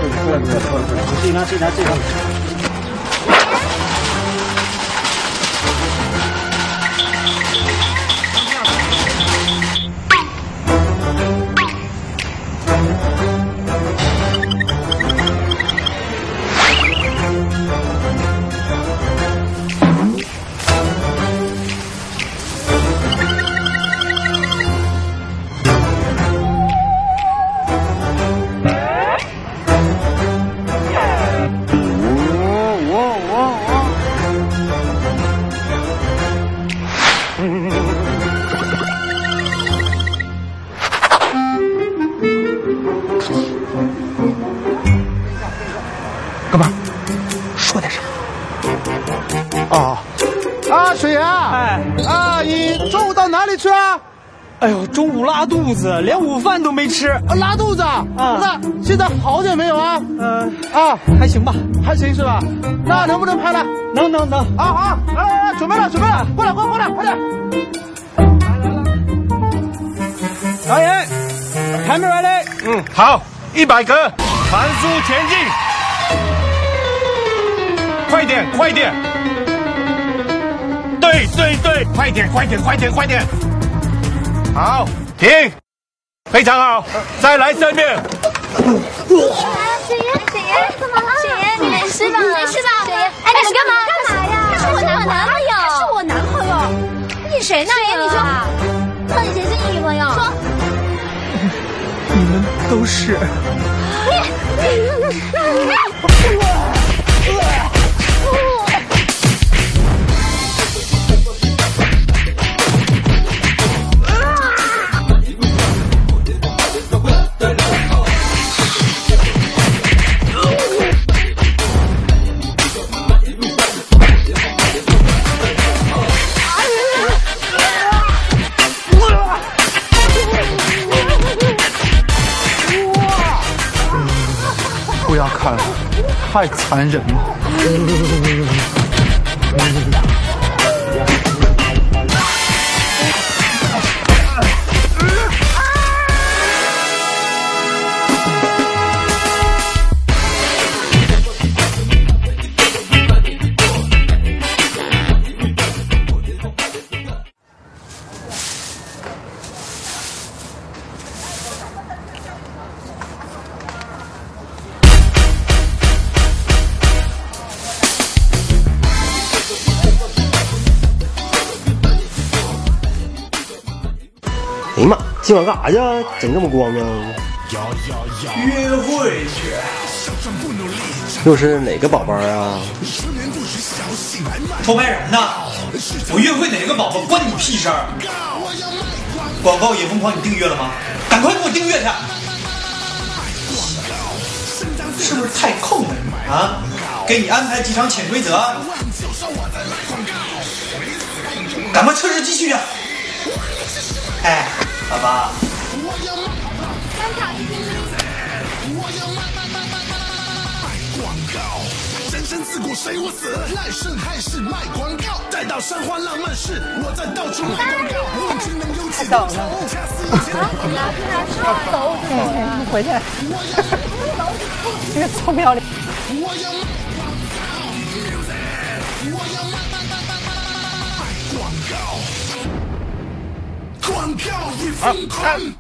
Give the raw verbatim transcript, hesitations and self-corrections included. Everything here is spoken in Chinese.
过来过来过来过来，自己拿自己拿自己拿。 干嘛？说点啥？ 哦，啊，水爷，哎，啊，你中午到哪里去啊？ 哎呦，中午拉肚子，连午饭都没吃。 啊、拉肚子啊？那现在好点没有啊？ 嗯、 呃，啊， 还行吧， 还行是吧？那能不能拍了？ 能能能。 啊好，来来来，准备了准备了，过来过来过来，快点！ 导演 ，camera ready。 嗯，好，一百格，传输前进。快点，快点！对对对，快点，快点，快点，快点！好，停，非常好，再来三遍。 雪爷，雪爷，怎么了？雪爷，你没事吧？没事吧？雪爷，哎，你们干嘛？干嘛呀？是我男朋友，是我男朋友。你谁呢？雪爷，你说，到底谁是你女朋友？说， 你们都是。 不要看了，太残忍了。 哎呀妈，今晚干啥去？整这么光啊？ 约会去。 又是哪个宝宝啊？ 偷拍人呢？我约会哪个宝宝关你屁事儿？广告也疯狂，你订阅了吗？赶快给我订阅去！是不是太空了啊？给你安排几场潜规则，赶快测试继续去！哎，爸爸。 人生自古谁无死，赖圣还是卖广告，待到山花浪漫时，我在到处卖广告。问君能有几多愁？恰似一剪刀。 拿出来说走就走了，回去。这个臭不要脸。 我要我要卖广告，广告一疯狂。